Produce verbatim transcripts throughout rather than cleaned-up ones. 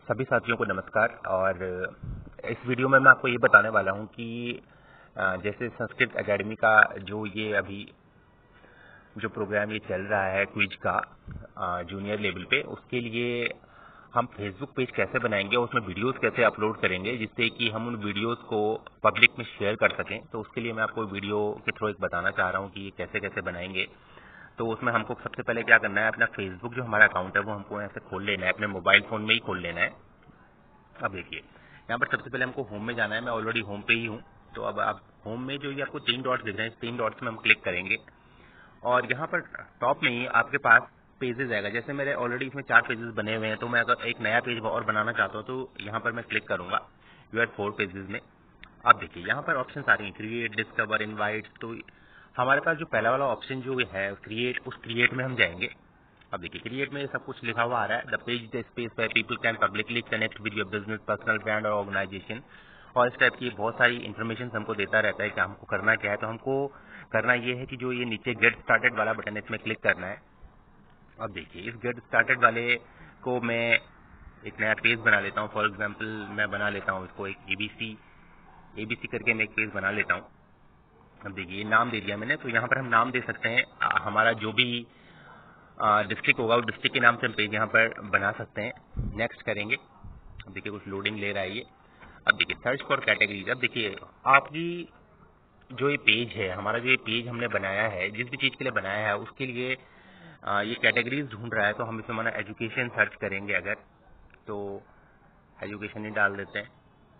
सभी साथियों को नमस्कार। और इस वीडियो में मैं आपको ये बताने वाला हूँ कि जैसे संस्कृत एकेडमी का जो ये अभी जो प्रोग्राम ये चल रहा है क्विज का जूनियर लेवल पे, उसके लिए हम फेसबुक पेज कैसे बनाएंगे और उसमें वीडियोस कैसे अपलोड करेंगे जिससे कि हम उन वीडियोस को पब्लिक में शेयर कर सकें। तो उसके लिए मैं आपको वीडियो के थ्रू एक बताना चाह रहा हूँ कि ये कैसे कैसे बनाएंगे। तो उसमें हमको सबसे पहले क्या करना है, अपना फेसबुक जो हमारा अकाउंट है वो हमको यहाँ से खोल लेना है, अपने मोबाइल फोन में ही खोल लेना है। अब देखिए यहाँ पर सबसे पहले हमको होम में जाना है। मैं ऑलरेडी होम पे ही हूँ। तो अब आप होम में जो ये आपको तीन डॉट्स दिख रहे हैं, तीन डॉट्स में हम क्लिक करेंगे और यहाँ पर टॉप में ही आपके पास पेजेस आएगा। जैसे मेरे ऑलरेडी इसमें चार पेजेस बने हुए हैं, तो मैं अगर एक नया पेज और बनाना चाहता हूँ तो यहाँ पर मैं क्लिक करूंगा यू आर फोर पेजेस में। अब देखिए यहाँ पर ऑप्शन आ रही है, क्रिएट, डिस्कवर, इनवाइट। तो हमारे पास जो पहला वाला ऑप्शन जो है क्रिएट, उस क्रिएट में हम जाएंगे। अब देखिए क्रिएट में सब कुछ लिखा हुआ आ रहा है, the page the space where people can publicly connect with your business, personal brand और ऑर्गेनाइजेशन। और इस टाइप की बहुत सारी इन्फॉर्मेशन हमको देता रहता है कि हमको करना क्या है। तो हमको करना ये है कि जो ये नीचे गेट स्टार्टेड वाला बटन है इसमें क्लिक करना है। अब देखिए इस गेट स्टार्टेड वाले को मैं एक नया पेज बना लेता हूँ। फॉर एग्जाम्पल मैं बना लेता हूँ इसको एक एबीसी एबीसी करके मैं एक पेज बना लेता हूँ। अब देखिए नाम दे दिया मैंने, तो यहाँ पर हम नाम दे सकते हैं। हमारा जो भी डिस्ट्रिक्ट होगा उस डिस्ट्रिक्ट के नाम से हम पेज यहाँ पर बना सकते हैं। नेक्स्ट करेंगे। अब देखिए कुछ लोडिंग ले रहा है ये। अब देखिए सर्च फॉर कैटेगरीज। अब देखिए आपकी जो ये पेज है, हमारा जो ये पेज हमने बनाया है, जिस भी चीज़ के लिए बनाया है उसके लिए आ, ये कैटेगरीज ढूंढ रहा है। तो हम इसमें माना एजुकेशन सर्च करेंगे, अगर तो एजुकेशन ही डाल देते हैं।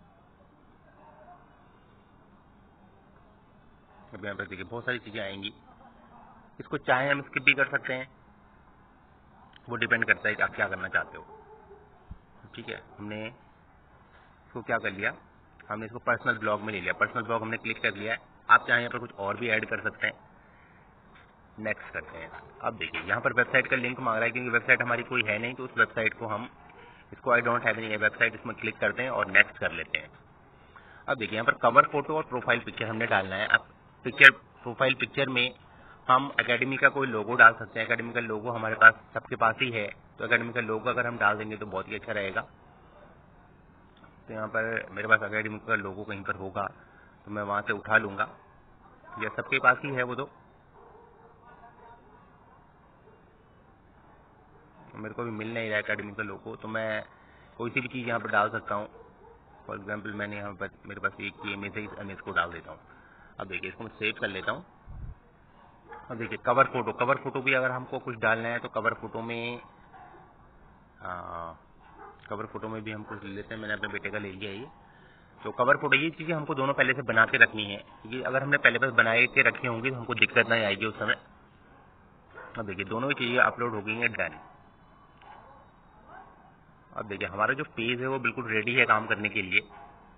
अब यहाँ पर देखिए बहुत सारी चीज़ें आएंगी, इसको चाहे हम स्किप भी कर सकते हैं, वो डिपेंड करता है कि आप क्या करना चाहते हो। ठीक है, हमने इसको क्या कर लिया, हमने इसको पर्सनल ब्लॉग में ले लिया। पर्सनल ब्लॉग हमने क्लिक कर लिया है। आप चाहे यहाँ पर कुछ और भी ऐड कर सकते हैं। नेक्स्ट करते हैं। अब देखिए यहाँ पर वेबसाइट का लिंक मांग रहा है, क्योंकि वेबसाइट हमारी कोई है नहीं, तो उस वेबसाइट को हम इसको I don't have any website इसमें क्लिक करते हैं और नेक्स्ट कर लेते हैं। अब देखिए यहाँ पर कवर फोटो और प्रोफाइल पिक्चर हमने डालना है। अब पिक्चर प्रोफाइल पिक्चर में हम एकेडमी का कोई लोगो डाल सकते हैं। एकेडमी का लोगो हमारे पास सबके पास ही है, तो एकेडमी का लोगो अगर हम डाल देंगे तो बहुत ही अच्छा रहेगा। तो यहाँ पर मेरे पास एकेडमी का लोगो कहीं पर होगा तो मैं वहाँ से उठा लूँगा, या सबके पास ही है वो। तो मेरे को भी मिल नहीं रहा है एकेडमी का लोगो, तो मैं कोई सी भी चीज़ यहाँ पर डाल सकता हूँ। फॉर एग्जाम्पल मैंने यहाँ पर मेरे पास एक इमेज है, इस इमेज को डाल देता हूँ। अब देखिए इसको मैं सेव कर लेता हूँ। अब देखिए कवर फोटो, कवर फोटो भी अगर हमको कुछ डालना है तो कवर फोटो में आ, कवर फोटो में भी हम कुछ ले लेते हैं। मैंने अपने बेटे का ले लिया है ये। तो कवर फोटो ये चीज़ें हमको दोनों पहले से बना के रखनी है, क्योंकि अगर हमने पहले बस बनाए के रखे होंगे तो हमको दिक्कत नहीं आएगी उस समय। अब देखिए दोनों ही चीज़ें अपलोड हो गई हैं, डन। अब देखिए हमारा जो पेज है वो बिल्कुल रेडी है काम करने के लिए।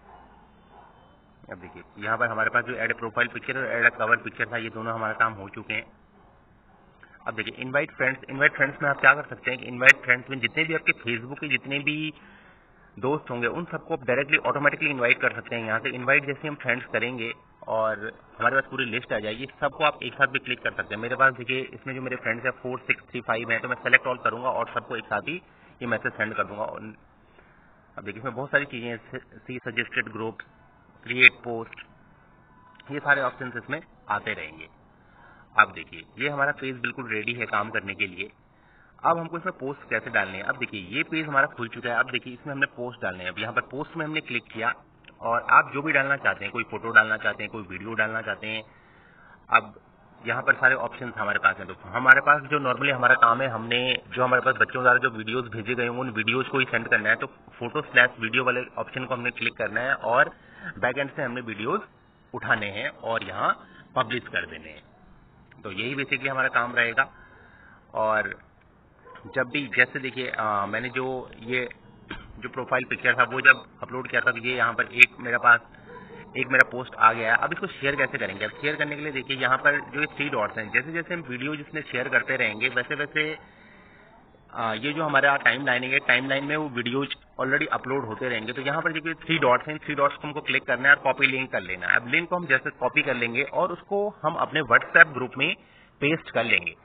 अब देखिए यहाँ पर हमारे पास जो ऐड प्रोफाइल पिक्चर और ऐड कवर पिक्चर था, ये दोनों हमारा काम हो चुके हैं। अब देखिए इनवाइट फ्रेंड्स, इनवाइट फ्रेंड्स में आप क्या कर सकते हैं कि इनवाइट फ्रेंड्स में जितने भी आपके फेसबुक के जितने भी दोस्त होंगे उन सबको आप डायरेक्टली ऑटोमेटिकली इनवाइट कर सकते हैं। यहाँ से इनवाइट जैसे हम फ्रेंड्स करेंगे और हमारे पास पूरी लिस्ट आ जाएगी, सबको आप एक साथ भी क्लिक कर सकते हैं। मेरे पास देखिए इसमें जो मेरे फ्रेंड्स है फोर सिक्स थ्री फाइव है, तो मैं सेलेक्ट ऑल करूंगा और सबको एक साथ ही ये मैसेज सेंड कर दूंगा। अब देखिए इसमें बहुत सारी चीजें, see suggested group, create post, ये सारे ऑप्शन इसमें आते रहेंगे। अब देखिए ये हमारा पेज बिल्कुल रेडी है काम करने के लिए। अब हमको इसमें पोस्ट कैसे डालने हैं। अब देखिए ये पेज हमारा खुल चुका है। अब देखिए इसमें हमने पोस्ट डालने हैं। अब यहाँ पर पोस्ट में हमने क्लिक किया और आप जो भी डालना चाहते हैं, कोई फोटो डालना चाहते हैं, कोई वीडियो डालना चाहते हैं, अब यहाँ पर सारे ऑप्शन हमारे पास हैं। तो हमारे पास जो नॉर्मली हमारा काम है, हमने जो हमारे पास बच्चों द्वारा जो वीडियोस भेजे गए होंगे उन वीडियोस को ही सेंड करना है। तो फोटो स्लैश वीडियो वाले ऑप्शन को हमने क्लिक करना है और बैक एंड से हमने वीडियोज उठाने हैं और यहाँ पब्लिश कर देने हैं। तो यही बेसिकली हमारा काम रहेगा। और जब भी जैसे देखिए मैंने जो ये जो प्रोफाइल पिक्चर था वो जब अपलोड किया था, तो ये यहाँ पर एक मेरे पास एक मेरा पोस्ट आ गया है। अब इसको शेयर कैसे करेंगे। अब शेयर करने के लिए देखिए यहाँ पर जो थ्री डॉट्स हैं, जैसे जैसे हम वीडियो जिसमें शेयर करते रहेंगे वैसे वैसे आ, ये जो हमारा टाइम लाइनिंग है, टाइम लाइन में वो वीडियोज ऑलरेडी अपलोड होते रहेंगे। तो यहाँ पर देखिए थ्री डॉट्स हैं, थ्री डॉट्स को हमको क्लिक करना है और कॉपी लिंक कर लेना है। अब लिंक को हम जैसे कॉपी कर लेंगे और उसको हम अपने व्हाट्सएप ग्रुप में पेस्ट कर लेंगे।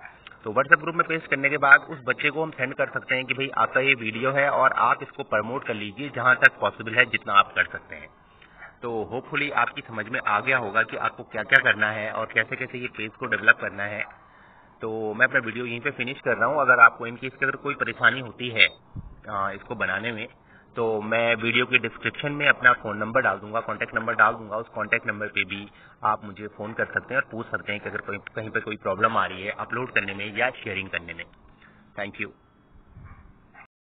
तो व्हाट्सएप ग्रुप में पेस्ट करने के बाद उस बच्चे को हम सेंड कर सकते हैं कि भाई आपका ये वीडियो है और आप इसको प्रमोट कर लीजिए जहां तक पॉसिबल है, जितना आप कर सकते हैं। तो होपफुली आपकी समझ में आ गया होगा कि आपको क्या क्या करना है और कैसे कैसे ये पेज को डेवलप करना है। तो मैं अपना वीडियो यहीं पे फिनिश कर रहा हूँ। अगर आपको इनकी इसके अगर कोई परेशानी होती है आ, इसको बनाने में, तो मैं वीडियो के डिस्क्रिप्शन में अपना फ़ोन नंबर डाल दूंगा, कॉन्टैक्ट नंबर डाल दूंगा। उस कॉन्टैक्ट नंबर पे भी आप मुझे फ़ोन कर सकते हैं और पूछ सकते हैं कि अगर कहीं पे कोई प्रॉब्लम आ रही है अपलोड करने में या शेयरिंग करने में। Thank you.